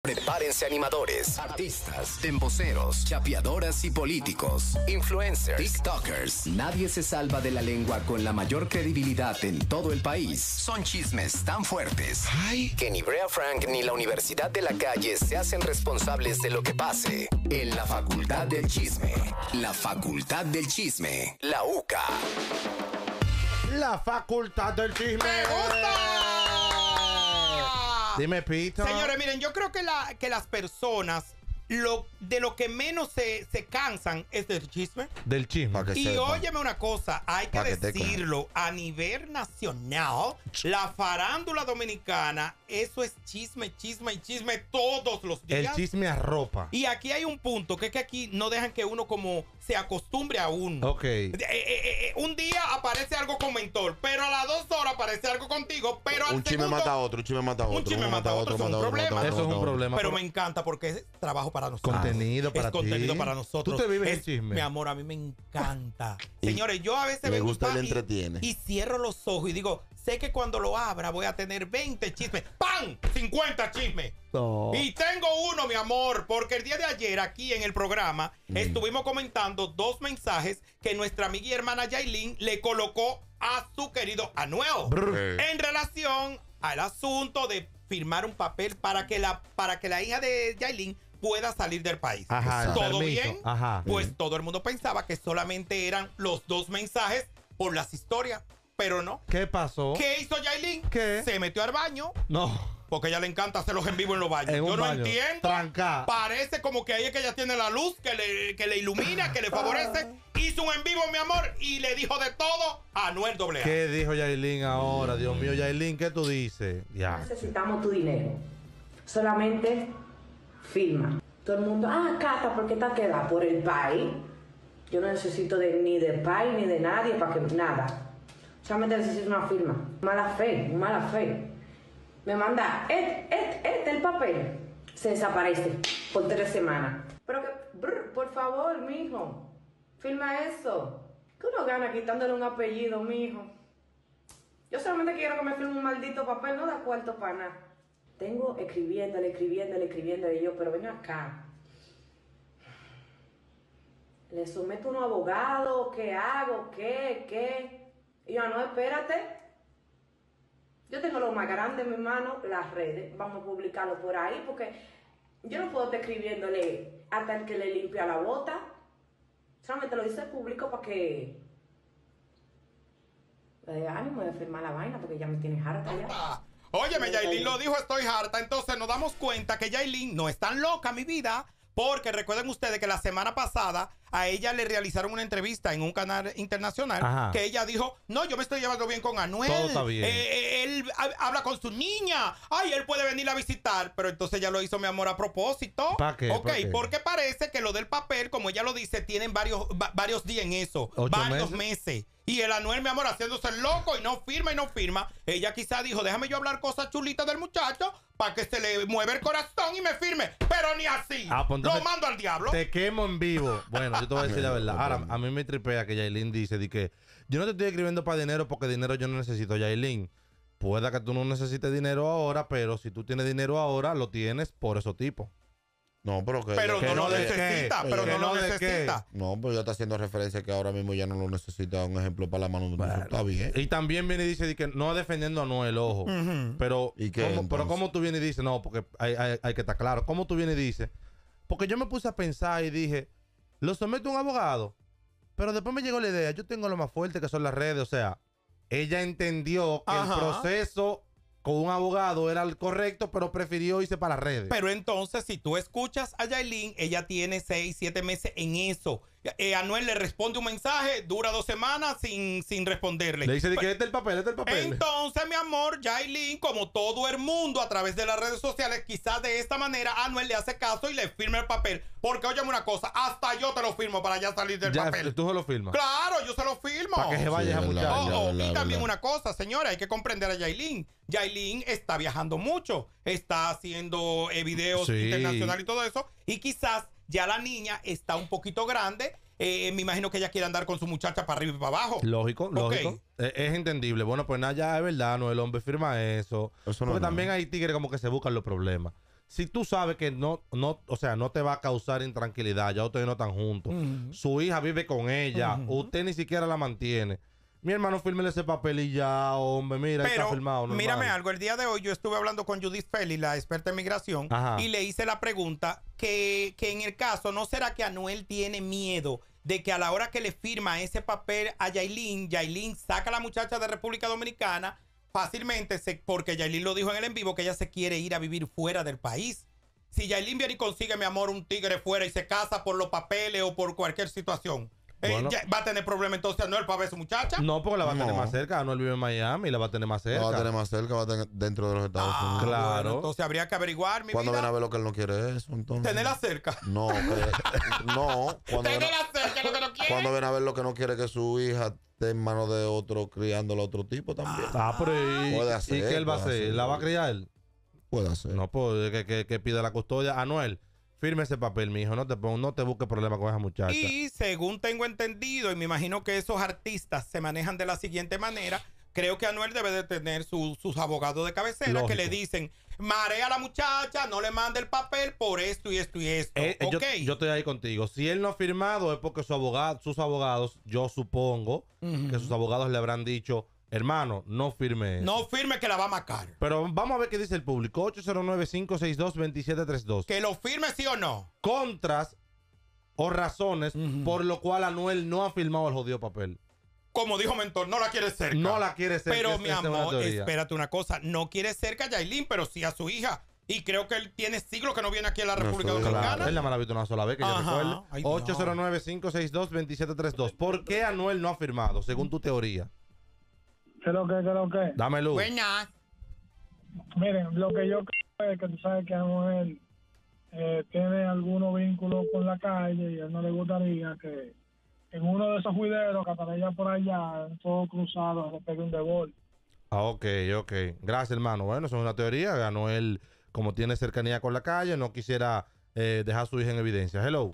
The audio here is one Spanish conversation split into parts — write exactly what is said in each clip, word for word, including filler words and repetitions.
Prepárense animadores, artistas, emboceros, chapeadoras y políticos, influencers, tiktokers. Nadie se salva de la lengua con la mayor credibilidad en todo el país. Son chismes tan fuertes Ay. que ni Brea Frank ni la Universidad de la Calle se hacen responsables de lo que pase en la Facultad del Chisme. La Facultad del Chisme, la U C A. La Facultad del Chisme. ¡Me gusta! Dime, Pito. Señores, miren, yo creo que, la, que las personas lo, de lo que menos se, se cansan es del chisme. Del chisme. Y sepa. Óyeme una cosa, hay que, que decirlo, a nivel nacional, la farándula dominicana, eso es chisme, chisme y chisme todos los días. El chisme arropa. Y aquí hay un punto, que es que aquí no dejan que uno como se acostumbre a uno. Ok. Eh, eh, eh, un día aparece algo con Mentor, pero a las dos horas aparece algo contigo, pero al Un chisme segundo, mata a otro, un chisme mata a otro. Un chisme mata a otro, eso es un problema. Eso es un problema. Pero me encanta porque es trabajo para nosotros. Contenido para es ti. contenido para nosotros. Tú te vives es, el chisme. Mi amor, a mí me encanta. Señores, yo a veces me vengo gusta, y, le entretiene. Y, y cierro los ojos y digo, sé que cuando lo abra voy a tener veinte chismes. ¡Pam! cincuenta chismes. No. Y tengo uno, mi amor, porque el día de ayer aquí en el programa mm. estuvimos comentando dos mensajes que nuestra amiga y hermana Yailin le colocó a su querido Anuel Brr. en relación al asunto de firmar un papel para que la, para que la hija de Yailin pueda salir del país. Ajá, ¿Todo permiso. bien? Ajá. Pues sí. todo el mundo pensaba que solamente eran los dos mensajes por las historias, pero no. ¿Qué pasó? ¿Qué hizo Yailin? ¿Qué? Se metió al baño. No. Porque a ella le encanta hacerlos en vivo en los baños. En Yo no baño. entiendo. Tranca. Parece como que ahí es que ella tiene la luz que le, que le ilumina, que le favorece. Hizo un en vivo, mi amor, y le dijo de todo a Anuel doble A. ¿Qué dijo Yailin ahora? Dios mío, Yailin, ¿qué tú dices? Ya. Necesitamos tu dinero. Solamente firma. Todo el mundo, ah, Cata, ¿por qué te queda? Por el país. Yo no necesito de, ni del país ni de nadie para que nada. Solamente necesito una firma. Mala fe, mala fe. Me manda, este, este, este, el papel. Se desaparece por tres semanas. Pero que, brr, por favor, mijo, firma eso. ¿Qué uno gana quitándole un apellido, mijo? Yo solamente quiero que me firme un maldito papel, no da cuarto para nada. Tengo escribiéndole, escribiéndole, escribiéndole, y yo, pero ven acá. Le someto a un abogado, ¿qué hago? ¿Qué? ¿Qué? Y yo, no, espérate. Yo tengo lo más grande en mi mano, las redes. Vamos a publicarlo por ahí, porque yo no puedo estar escribiéndole hasta el que le limpia la bota. Solamente lo dice el público para que le dé ánimo de firmar la vaina, porque ya me tienes harta ya. Óyeme, Yailin lo dijo, estoy harta. Entonces nos damos cuenta que Yailin no es tan loca, mi vida. Porque recuerden ustedes que la semana pasada a ella le realizaron una entrevista en un canal internacional. Ajá. Que ella dijo, no, yo me estoy llevando bien con Anuel. Todo está bien. Eh, él habla con su niña. Ay, él puede venir a visitar. Pero entonces ella lo hizo, mi amor, a propósito. ¿Para qué? Ok, ¿Pa qué? Porque parece que lo del papel, como ella lo dice, tienen varios, va, varios días en eso. Varios meses? meses. Y el Anuel, mi amor, haciéndose el loco y no firma y no firma. Ella quizá dijo, déjame yo hablar cosas chulitas del muchacho para que se le mueva el corazón y me firme. Pero ni así. Ah, pues lo mando al diablo. Te quemo en vivo. Bueno, yo te voy a decir la verdad. Ahora, a mí me tripea que Yailin dice de que yo no te estoy escribiendo para dinero porque dinero yo no necesito. Yailin, pueda que tú no necesites dinero ahora, pero si tú tienes dinero ahora, lo tienes por esos tipos. No, pero que... Pero que no, no lo de, necesita, pero no, no lo necesita. No, pero ya está haciendo referencia que ahora mismo ya no lo necesita. Un ejemplo para la mano. Bueno, está bien. Y también viene y dice de que no defendiendo a Anuel, ojo. Uh-huh. Pero, ¿Y qué, ¿cómo, pero ¿cómo tú vienes y dices? No, porque hay, hay, hay que estar claro. ¿Cómo tú vienes y dices? Porque yo me puse a pensar y dije, lo someto a un abogado. Pero después me llegó la idea, yo tengo lo más fuerte que son las redes. O sea, ella entendió que Ajá. el proceso con un abogado era el correcto, pero prefirió irse para las redes. Pero entonces, si tú escuchas a Yailin, ella tiene seis, siete meses en eso. Eh, Anuel le responde un mensaje, dura dos semanas sin, sin responderle. Le dice de que este es el papel, este es el papel. Entonces, mi amor, Yailin, como todo el mundo a través de las redes sociales, quizás de esta manera Anuel le hace caso y le firma el papel. Porque, óyeme una cosa, hasta yo te lo firmo para ya salir del ya, papel. ¿Tú se lo firmas? Claro, yo se lo firmo. Para que se vaya esa muchacha. Oh, oh, y también una cosa, señora, hay que comprender a Yailin. Yailin está viajando mucho, está haciendo eh, videos sí. internacionales y todo eso. Y quizás ya la niña está un poquito grande. Eh, me imagino que ella quiere andar con su muchacha para arriba y para abajo. Lógico, okay. lógico. Es, es entendible. Bueno, pues nada, ya es verdad, no, el hombre firma eso. eso no Porque no. también hay tigres como que se buscan los problemas. si tú sabes que no, no, o sea, no te va a causar intranquilidad, ya ustedes no están juntos, uh-huh. su hija vive con ella, uh-huh. usted ni siquiera la mantiene. Mi hermano, fírmele ese papel y ya, hombre, mira, pero, está firmado. Normal. Mírame algo, el día de hoy yo estuve hablando con Judith Félix, la experta en migración, Ajá. y le hice la pregunta que, que en el caso, ¿no será que Anuel tiene miedo de que a la hora que le firma ese papel a Yailin, Yailin saca a la muchacha de República Dominicana fácilmente, se, porque Yailin lo dijo en el en vivo, que ella se quiere ir a vivir fuera del país? Si Yailin viene y consigue, mi amor, un tigre fuera y se casa por los papeles o por cualquier situación, bueno, eh, ¿va a tener problema entonces Anuel para ver a su muchacha? No, porque la va a no. tener más cerca. Anuel vive en Miami y la va a tener más cerca. La va a tener más cerca, va a tener dentro de los Estados ah, Unidos. Claro. Bueno, entonces habría que averiguar, mi Cuando vida. ven a ver lo que él no quiere eso, entonces. Tenerla cerca. No, que, no. Tenerla cerca, lo que no quiere. Cuando ven a ver lo que no quiere que su hija esté en manos de otro, criándolo a otro tipo también. Ah, pero ¿y, puede hacer, ¿y qué él va a hacer? hacer? ¿La va a criar él? Puede hacer. No, pues que, que, que pida la custodia. Anuel, firme ese papel, mijo. No te, no te busques problemas con esa muchacha. Y según tengo entendido, y me imagino que esos artistas se manejan de la siguiente manera, creo que Anuel debe de tener su, sus abogados de cabecera. Lógico. Que le dicen, marea a la muchacha, no le mande el papel por esto y esto y esto. Eh, okay. yo, yo estoy ahí contigo. Si él no ha firmado es porque su abogado, sus abogados, yo supongo uh-huh. que sus abogados le habrán dicho, hermano, no firme. No firme que la va a macar. Pero vamos a ver qué dice el público. ocho cero nueve, cinco seis dos, dos siete tres dos. Que lo firme sí o no. Contras o razones uh-huh. por lo cual Anuel no ha firmado el jodido papel. Como dijo Mentor, no la quiere cerca. No la quiere cerca. Pero, mi amor, espérate una cosa. No quiere cerca a Yailin, pero sí a su hija. Y creo que él tiene siglos que no viene aquí a la República no Dominicana. Claro. Él la me la ha visto una sola vez, que Ajá. yo recuerde. Ay, ocho cero nueve, cinco seis dos, dos siete tres dos. ¿Por qué Anuel no ha firmado, según tu teoría? ¿Qué es lo que, qué es lo que? Dame luz. Buenas. Miren, lo que yo creo es que tú sabes que Anuel eh, tiene algunos vínculos con la calle y a él no le gustaría que en uno de esos juideros que aparecía por allá, todo cruzado, le pegue un debol. Ah, ok, ok. Gracias, hermano. Bueno, eso es una teoría. Anuel, como tiene cercanía con la calle, no quisiera eh, dejar a su hija en evidencia. Hello.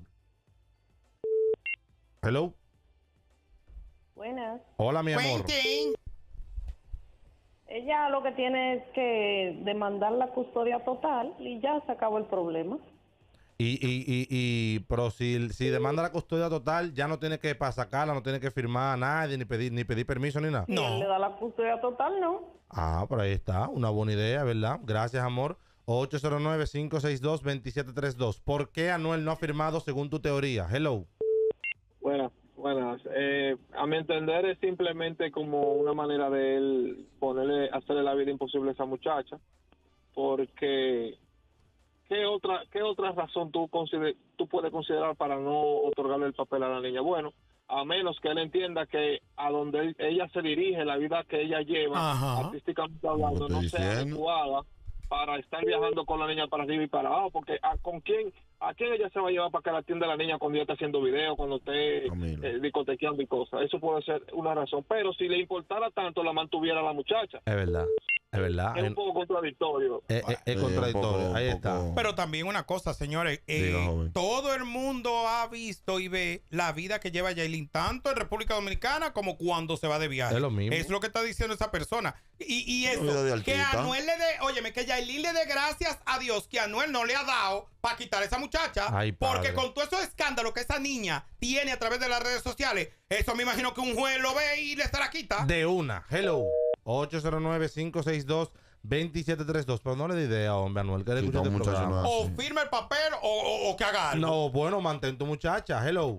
Hello. Buenas. Hola, mi amor. Quentin. Ella lo que tiene es que demandar la custodia total y ya se acabó el problema. Y, y, y, y pero si, si demanda la custodia total, ya no tiene que para sacarla, no tiene que firmar a nadie, ni pedir, ni pedir permiso, ni nada. Si no. Él le da la custodia total, no. Ah, por ahí está, una buena idea, ¿verdad? Gracias, amor. ocho cero nueve, cinco seis dos, dos siete tres dos. ¿Por qué Anuel no ha firmado según tu teoría? Hello. Buenas, buenas. Eh, a mi entender es simplemente como una manera de él ponerle, hacerle la vida imposible a esa muchacha, porque ¿qué otra, qué otra razón tú, consider, tú puedes considerar para no otorgarle el papel a la niña? Bueno, a menos que él entienda que a donde él, ella se dirige, la vida que ella lleva, Ajá. artísticamente hablando, no sea adecuada para estar viajando con la niña para arriba y para abajo, porque a, ¿con quién, a quién ella se va a llevar para que la atienda la niña cuando ella está haciendo video, cuando esté eh, discotequeando y cosas? Eso puede ser una razón, pero si le importara tanto, la mantuviera la muchacha. Es verdad. Es verdad. Es un poco contradictorio. Es, es, es sí, contradictorio. Poco, Ahí está. Poco. Pero también una cosa, señores. Eh, Diga, todo el mundo ha visto y ve la vida que lleva Yailin, tanto en República Dominicana como cuando se va de viaje. Es lo mismo. Es lo que está diciendo esa persona. Y, y eso, que Anuel le dé, óyeme, que Yailin le dé gracias a Dios que Anuel no le ha dado para quitar a esa muchacha. Ay, porque con todos esos escándalos que esa niña tiene a través de las redes sociales, eso me imagino que un juez lo ve y le estará quita. De una. Hello. ocho cero nueve, cinco seis dos, dos siete tres dos. Pero no le di idea, hombre, Anuel, que le escuche este programa. No o firme el papel o, o, o que haga algo. No, bueno, mantén tu muchacha. Hello.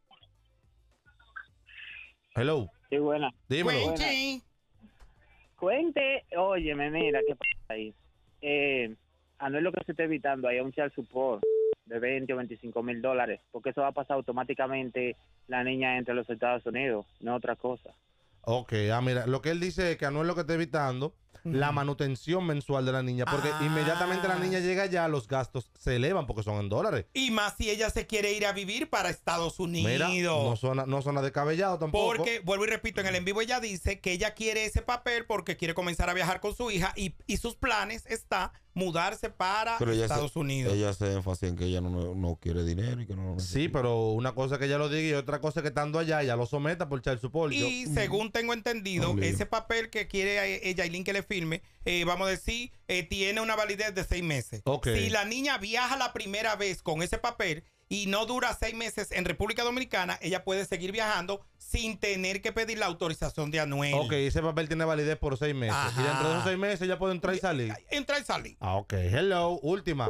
Hello. Sí, buena. Dímelo. Cuente. Cuente. Óyeme, mira, ¿qué pasa ahí? Eh, Anuel lo que se está evitando ahí es un child support de veinte o veinticinco mil dólares, porque eso va a pasar automáticamente la niña entre los Estados Unidos, no otra cosa. Ok, ah, mira, lo que él dice es que Anuel lo que está evitando uh-huh. la manutención mensual de la niña, porque ah. inmediatamente la niña llega allá, los gastos se elevan porque son en dólares. Y más si ella se quiere ir a vivir para Estados Unidos. Mira, no suena, no suena descabellado tampoco. Porque, vuelvo y repito, en el en vivo ella dice que ella quiere ese papel porque quiere comenzar a viajar con su hija y, y sus planes está mudarse para Estados se, Unidos. Ella se enfatiza en que ella no, no quiere dinero y que no lo necesita. Sí, pero una cosa que ella lo diga y otra cosa que estando allá ella lo someta por child support. Y yo, según tengo entendido, no, ese papel que quiere ella Yailin que le filme, eh, vamos a decir, eh, tiene una validez de seis meses. Okay. Si la niña viaja la primera vez con ese papel y no dura seis meses en República Dominicana, ella puede seguir viajando sin tener que pedir la autorización de Anuel. Ok, ese papel tiene validez por seis meses. Ajá. Y dentro de esos seis meses ella puede entrar y salir. Entra y salir. Ah, ok. Hello, última.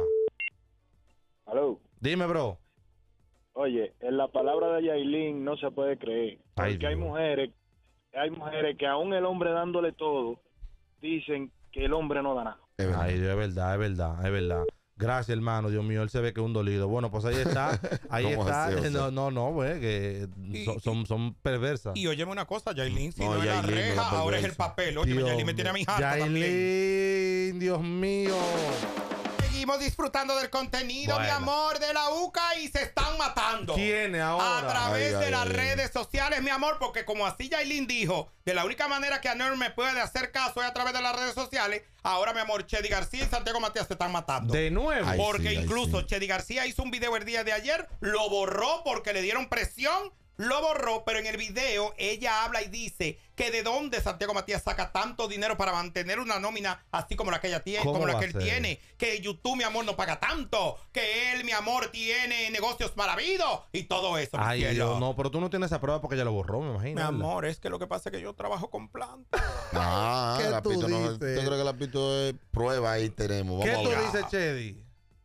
Aló. Dime, bro. Oye, en la palabra de Yailin no se puede creer. Ay, Porque hay Dios. mujeres, hay mujeres que aún el hombre dándole todo, dicen que el hombre no da nada. Ay, Dios, es verdad, es verdad, es verdad. Gracias, hermano. Dios mío, él se ve que es un dolido. Bueno, pues ahí está. Ahí ¿Cómo está. así, o sea? No, no, no, güey, que son, son, son perversas. Y óyeme una cosa, Yailin, si No, no, es la Yailin, no reja, la ahora es el perversa. papel. Oye, Dios Yailin me tiene a mi mío. harta también. Yailin, Dios mío. Seguimos disfrutando del contenido, Bueno. mi amor, de la U C A y se están matando. ¿Quiénes ahora? A través Ay, de ay, las ay. redes sociales, mi amor, porque como así Yailin dijo, de la única manera que Anuel me puede hacer caso es a través de las redes sociales. Ahora, mi amor, Chedi García y Santiago Matías se están matando. De nuevo. Ay, Porque sí, ay, incluso sí. Chedi García hizo un video el día de ayer, lo borró porque le dieron presión, lo borró, pero en el video ella habla y dice que de dónde Santiago Matías saca tanto dinero para mantener una nómina así como la que ella tiene, ¿Cómo como la va que a él ser? tiene, que YouTube, mi amor, no paga tanto, que él, mi amor, tiene negocios maravillosos y todo eso. mi Ay, cielo. Dios, no, pero tú no tienes esa prueba porque ella lo borró, me imagino. Mi ¿verdad? amor, es que lo que pasa es que yo trabajo con plantas. Ah, ¿Qué la tú pito no. dices? ¿Usted cree que la pito es prueba? Ahí tenemos. ¿Qué Vamos tú a hablar. dices, Chedi?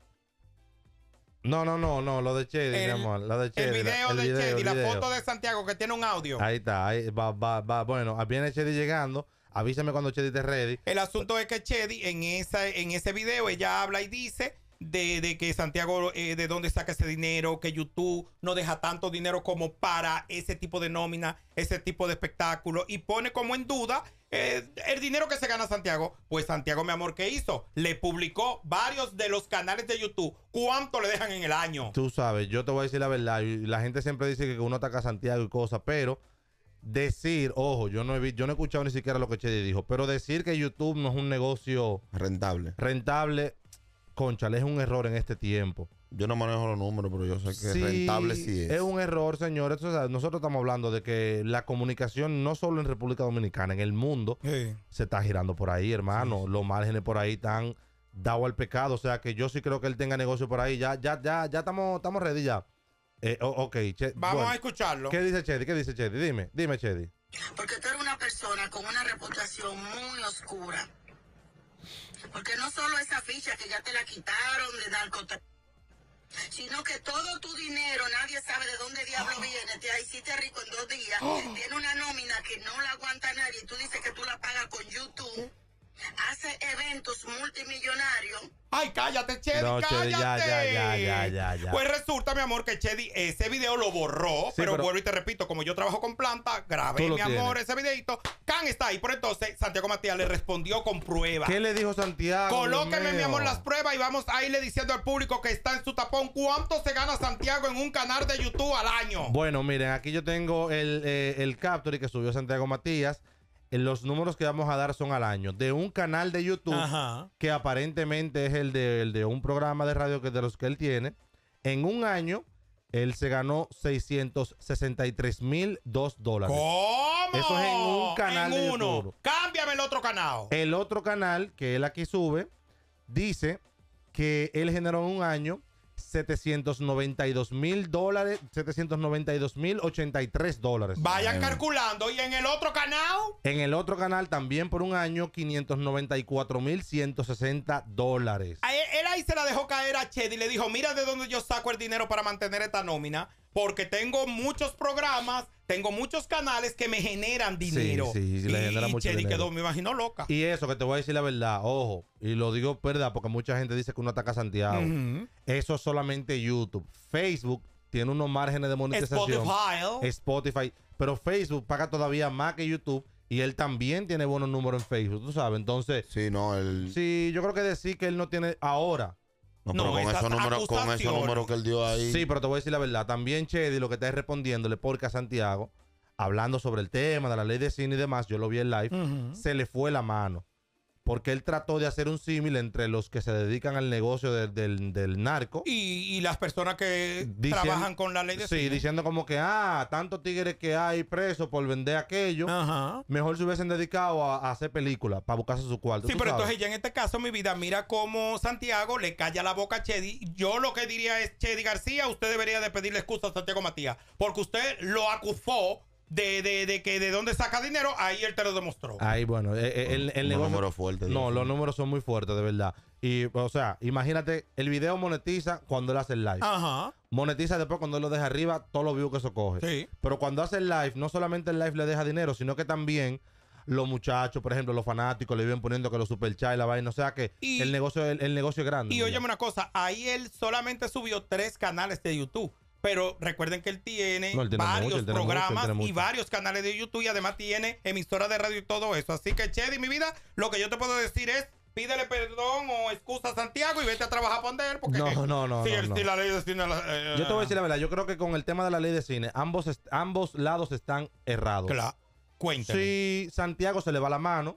No, no, no, no, lo de Chedi, mi El- amor, lo de Chedi. El video el de video, Chedi, el la video. foto de Santiago que tiene un audio. Ahí está, ahí va, va, va. Bueno, viene Chedi llegando. Avísame cuando Chedi esté ready. El asunto es que Chedi en esa en ese video ella habla y dice de, de que Santiago eh, de dónde saca ese dinero, que YouTube no deja tanto dinero como para ese tipo de nómina, ese tipo de espectáculo y pone como en duda eh, el dinero que se gana Santiago. Pues Santiago, mi amor, ¿qué hizo? Le publicó varios de los canales de YouTube. ¿Cuánto le dejan en el año? Tú sabes, yo te voy a decir la verdad. y La gente siempre dice que uno ataca a Santiago y cosas, pero decir, ojo, yo no he vi- yo no he escuchado ni siquiera lo que Chedi dijo, pero decir que YouTube no es un negocio Rentable. rentable, conchale, es un error en este tiempo. Yo no manejo los números, pero yo sé que Sí, rentable sí es. Es un error, señores. O sea, nosotros estamos hablando de que la comunicación, no solo en República Dominicana, en el mundo, Sí. se está girando por ahí, hermano. Los márgenes por ahí están dados al pecado. O sea, que yo sí creo que él tenga negocio por ahí. Ya, ya, ya, ya estamos, estamos ready ya. Eh, o- ok, Che- Vamos bueno, a escucharlo. ¿Qué dice Chedi? ¿Qué dice Chedi? Dime, dime, Chedi. Porque tú eres una persona con una reputación muy oscura. Porque no solo esa ficha que ya te la quitaron de narcotráfico, sino que todo tu dinero, nadie sabe de dónde diablo viene, te hiciste rico en dos días, tiene una nómina que no la aguanta nadie, y tú dices que tú la pagas con YouTube, hace eventos multimillonarios. Ay, cállate, Chedi, No, Chedi, cállate. ya, ya, ya, ya, ya, ya. Pues resulta, mi amor, que Chedi ese video lo borró, Sí, pero, pero- vuelvo y te repito, como yo trabajo con planta, grabé, Tú lo mi amor, tienes. ese videito. Can está ahí. Por entonces, Santiago Matías le respondió con pruebas. ¿Qué le dijo Santiago? Colóqueme, Dios mi mío? amor, las pruebas y vamos a irle diciendo al público que está en su tapón cuánto se gana Santiago en un canal de YouTube al año. Bueno, miren, aquí yo tengo el, eh, el capture que subió Santiago Matías. Eh, Los números que vamos a dar son al año. De un canal de YouTube Ajá. que aparentemente es el de, el de un programa de radio que de los que él tiene. En un año, él se ganó seiscientos sesenta y tres mil dos dólares. ¿Cómo? Eso es en un canal En de uno. YouTube. Cámbiame el otro canal. El otro canal que él aquí sube dice que él generó en un año setecientos noventa y dos mil dólares, setecientos noventa y dos mil ochenta y tres dólares. Vayan calculando. ¿Y en el otro canal? En el otro canal también por un año quinientos noventa y cuatro mil ciento sesenta dólares. A él, él ahí se la dejó caer a Chedi y le dijo, mira de dónde yo saco el dinero para mantener esta nómina, porque tengo muchos programas, tengo muchos canales que me generan dinero. Sí, sí, le y genera mucho Chedi dinero. quedó, me imagino, loca. Y eso que te voy a decir la verdad, ojo, y lo digo verdad porque mucha gente dice que uno ataca a Santiago. Ujú. Eso es solamente YouTube. Facebook tiene unos márgenes de monetización. Spotify. Spotify. Pero Facebook paga todavía más que YouTube y él también tiene buenos números en Facebook, tú sabes. Entonces, Sí, no, el. sí, yo creo que decir que él no tiene ahora. No, pero No, con esas esos números, con esos acusaciones. números que él dio ahí. Sí, pero te voy a decir la verdad. También Chedi lo que está es respondiéndole porque a Santiago, hablando sobre el tema de la ley de cine y demás, yo lo vi en live, Ujú. se le fue la mano. porque él trató de hacer un símil entre los que se dedican al negocio de, del, del narco. Y, y las personas que diciendo, trabajan con la ley de Sí, cine. diciendo como que, ah, tantos tigres que hay presos por vender aquello, Ajá. mejor se hubiesen dedicado a, a hacer películas para buscarse su cuarto. Sí, ¿tú pero sabes? entonces ya en este caso, mi vida, mira cómo Santiago le calla la boca a Chedi. Yo lo que diría es, Chedi García, usted debería de pedirle excusa a Santiago Matías, porque usted lo acusó de, de, de que de dónde saca dinero, ahí él te lo demostró. Ahí, bueno, eh, el, el negocio... números fuertes. No, Dios. los números son muy fuertes, de verdad. Y, o sea, imagínate, el video monetiza cuando él hace el live. Ajá. Monetiza después cuando él lo deja arriba, todos los views que eso coge. Sí. Pero cuando hace el live, no solamente el live le deja dinero, sino que también los muchachos, por ejemplo, los fanáticos le vienen poniendo que los superchats y la vaina. O sea que Y- el negocio el, el negocio es grande. Y ¿verdad? óyeme una cosa, ahí él solamente subió tres canales de YouTube. Pero recuerden que él tiene, No, él tiene varios mucho, él tiene mucho, él programas tiene y mucho. varios canales de YouTube y además tiene emisora de radio y todo eso. Así que, Chedi, mi vida, lo que yo te puedo decir es pídele perdón o excusa a Santiago y vete a trabajar para él. Porque No, no, no, si, no, el- no. si la ley de cine... la- eh, Yo te voy a decir la verdad, yo creo que con el tema de la ley de cine, ambos, est- ambos lados están errados. Claro, cuéntame. Si Santiago se le va la mano,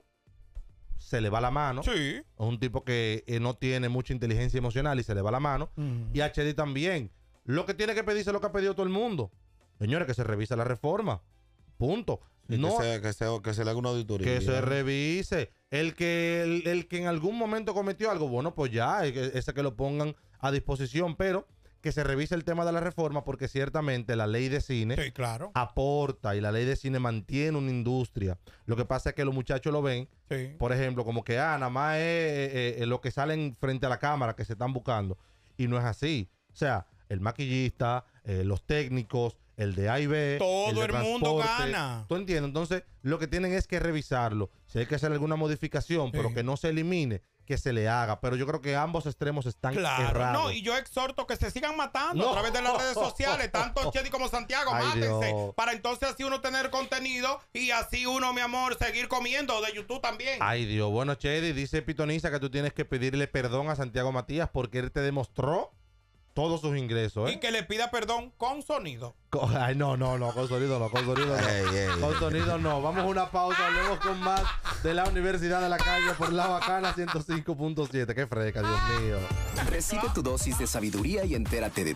se le va la mano. Sí. Es un tipo que eh, no tiene mucha inteligencia emocional y se le va la mano. Ujú. Y a Chedi también. Lo que tiene que pedirse es lo que ha pedido todo el mundo. Señores, que se revise la reforma. Punto. Sí, no, que, se, que, se, que se le haga una auditoría. que se revise. El que, el, el que en algún momento cometió algo, bueno, pues ya, e- ese que lo pongan a disposición, pero que se revise el tema de la reforma porque ciertamente la ley de cine Sí, claro. aporta y la ley de cine mantiene una industria. Lo que pasa es que los muchachos lo ven, Sí. por ejemplo, como que, ah, nada más es eh, eh, lo que salen frente a la cámara que se están buscando. Y no es así. O sea, el maquillista, eh, los técnicos, el de A y B, Todo el, de el mundo transporte. gana. ¿Tú entiendes? Entonces, lo que tienen es que revisarlo. Si hay que hacer alguna modificación, pero que no se elimine, que se le haga. Pero yo creo que ambos extremos están Claro, errados. no, y yo exhorto que se sigan matando No. a través de las redes sociales, tanto Chedi como Santiago, Ay, mátense, Dios. para entonces así uno tener contenido y así uno, mi amor, seguir comiendo de YouTube también. Ay, Dios. Bueno, Chedi, dice Pitoniza que tú tienes que pedirle perdón a Santiago Matías porque él te demostró todos sus ingresos, Y ¿eh? que le pida perdón con sonido. Co- Ay, no, no, no, con sonido no, con sonido no. Ey, ey, Con ey. sonido no. Vamos a una pausa, volvemos con más de la Universidad de la Calle por La Bacana ciento cinco punto siete. Qué fresca, Dios mío. Recibe tu dosis de sabiduría y entérate de